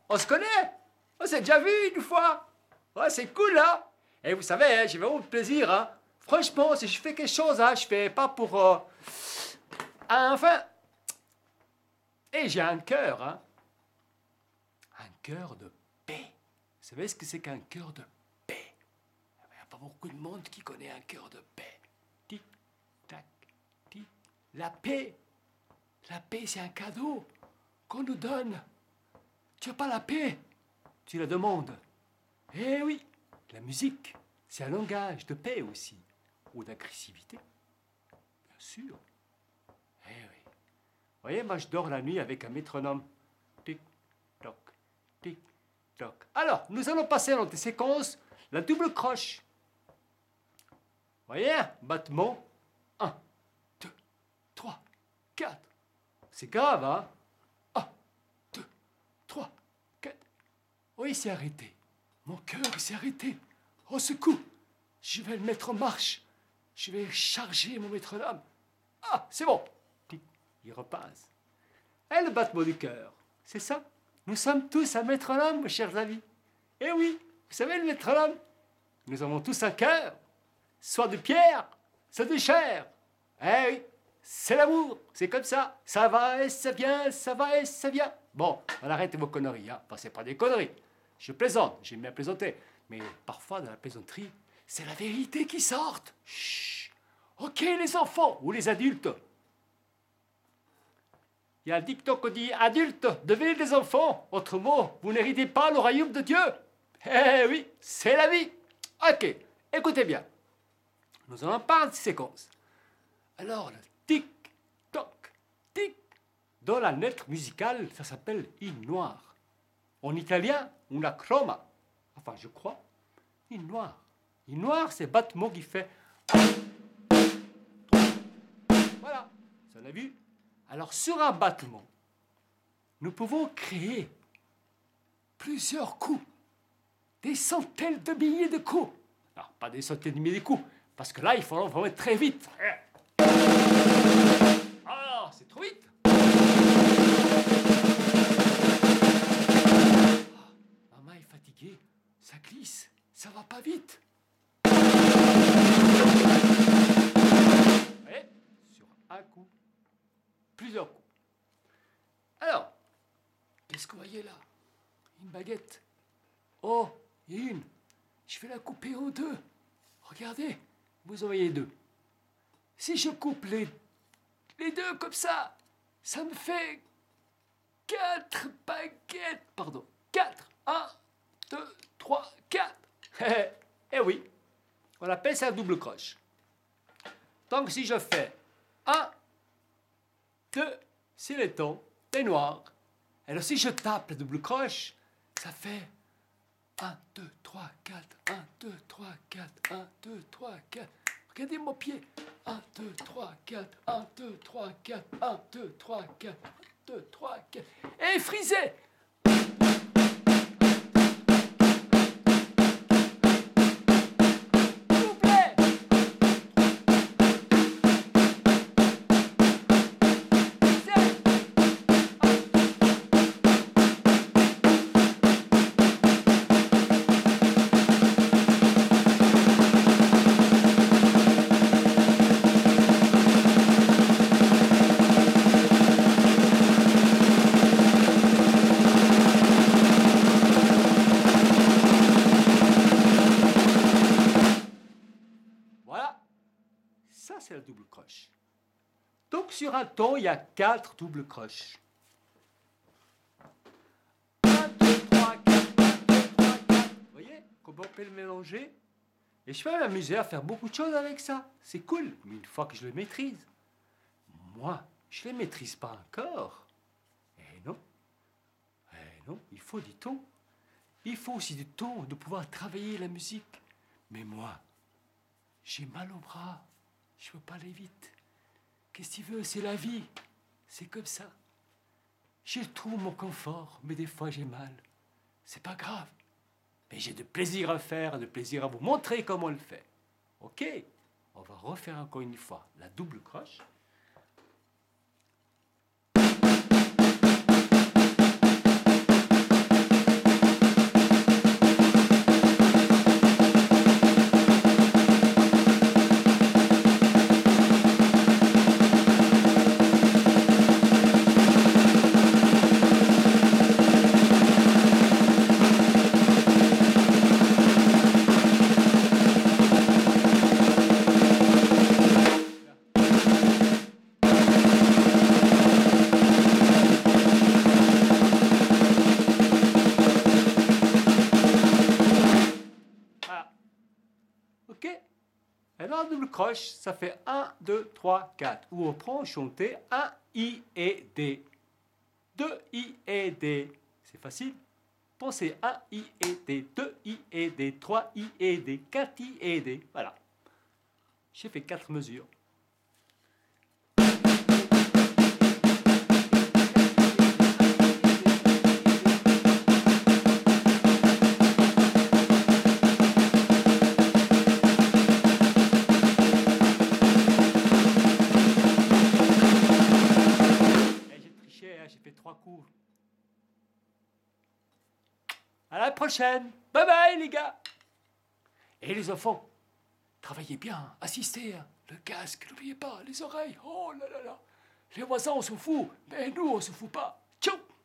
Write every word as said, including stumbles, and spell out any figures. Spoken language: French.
On se connaît. On s'est déjà vu une fois. Ouais, c'est cool, hein. Et vous savez, hein, j'ai vraiment de plaisir, hein. Franchement, si je fais quelque chose, hein, je fais pas pour... Euh... Enfin... Et j'ai un cœur, hein. Un cœur de paix. Vous savez ce que c'est qu'un cœur de paix? Il n'y a pas beaucoup de monde qui connaît un cœur de paix. Tic, tac, tic. La paix. La paix, c'est un cadeau qu'on nous donne. Tu n'as pas la paix, tu la demandes. Eh oui, la musique, c'est un langage de paix aussi, ou d'agressivité, bien sûr. Eh oui. Vous voyez, moi je dors la nuit avec un métronome. Tic, toc, tic, toc. Alors, nous allons passer dans des séquences, la double croche. Vous voyez, battement, un, deux, trois, quatre. C'est grave, hein? un, deux, trois, quatre. Oui, il s'est arrêté. Mon cœur s'est arrêté. Au secours, je vais le mettre en marche. Je vais charger mon métronome. Ah, c'est bon. Il repasse. Et le battement du cœur, c'est ça. Nous sommes tous un métronome, mes chers amis. Eh oui, vous savez, le métronome, nous avons tous un cœur, soit de pierre, soit de chair. Eh oui, c'est l'amour, c'est comme ça. Ça va et ça vient, ça va et ça vient. Bon, on arrête vos conneries, hein. Enfin, c'est pas des conneries. Je plaisante, j'aime bien plaisanter. Mais parfois, dans la plaisanterie, c'est la vérité qui sort. Chut. Ok, les enfants ou les adultes. Il y a un dicton qui dit « Adultes, devenez des enfants ». Autre mot, vous n'héritez pas le royaume de Dieu. Eh oui, c'est la vie. Ok, écoutez bien. Nous allons parler de séquence. Alors, le tic-toc, tic. Dans la lettre musicale, ça s'appelle « in noir ». En italien, una chroma. Enfin, je crois, « in noir ». « In noir », c'est battement qui fait « Voilà, ça l'a vu. Alors, sur un battement, nous pouvons créer plusieurs coups, des centaines de milliers de coups. Non, pas des centaines de milliers de coups, parce que là, il faut vraiment être très vite. Ah, c'est trop vite. Ah, maman est fatiguée, ça glisse, ça va pas vite. Vous voyez, sur un coup. Plusieurs coups. Alors, qu'est-ce que vous voyez là? Une baguette. Oh, il y a une. Je vais la couper en deux. Regardez, vous en voyez deux. Si je coupe les, les deux comme ça, ça me fait quatre baguettes. Pardon, quatre. Un, deux, trois, quatre. Eh oui, on appelle ça un double croche. Donc si je fais un, deux, c'est les tons, c'est noir. Alors si je tape la double croche, ça fait un, deux, trois, quatre, un, deux, trois, quatre, un, deux, trois, quatre. Regardez mon pied. un, deux, trois, quatre, un, deux, trois, quatre, un, deux, trois, quatre, un, deux, trois, quatre. Et frisé. Ça, c'est la double croche. Donc, sur un ton, il y a quatre doubles croches. un, deux, trois, quatre, un, deux, trois, quatre. Vous voyez comment on peut le mélanger? Et je peux m'amuser à faire beaucoup de choses avec ça. C'est cool, mais une fois que je le maîtrise. Moi, je ne le maîtrise pas encore. Eh non. Eh non, il faut du temps. Il faut aussi du temps de pouvoir travailler la musique. Mais moi, j'ai mal au bras. Je ne peux pas aller vite. Qu'est-ce que tu veux? C'est la vie. C'est comme ça. Je trouve mon confort, mais des fois j'ai mal. C'est pas grave. Mais j'ai de plaisir à faire, de plaisir à vous montrer comment on le fait. Ok? On va refaire encore une fois la double croche. double croche, ça fait un, deux, trois, quatre. Ou on prend chanter un I et D. deux I et D. C'est facile. Pensez un I et D, deux I et D, trois I et D, quatre I et D. Voilà. J'ai fait quatre mesures. J'ai fait trois coups. À la prochaine. Bye bye les gars. Et les enfants, travaillez bien, assistez. Le casque, n'oubliez pas, les oreilles. Oh là là là. Les voisins, on se fout. Mais nous, on se fout pas. Ciao.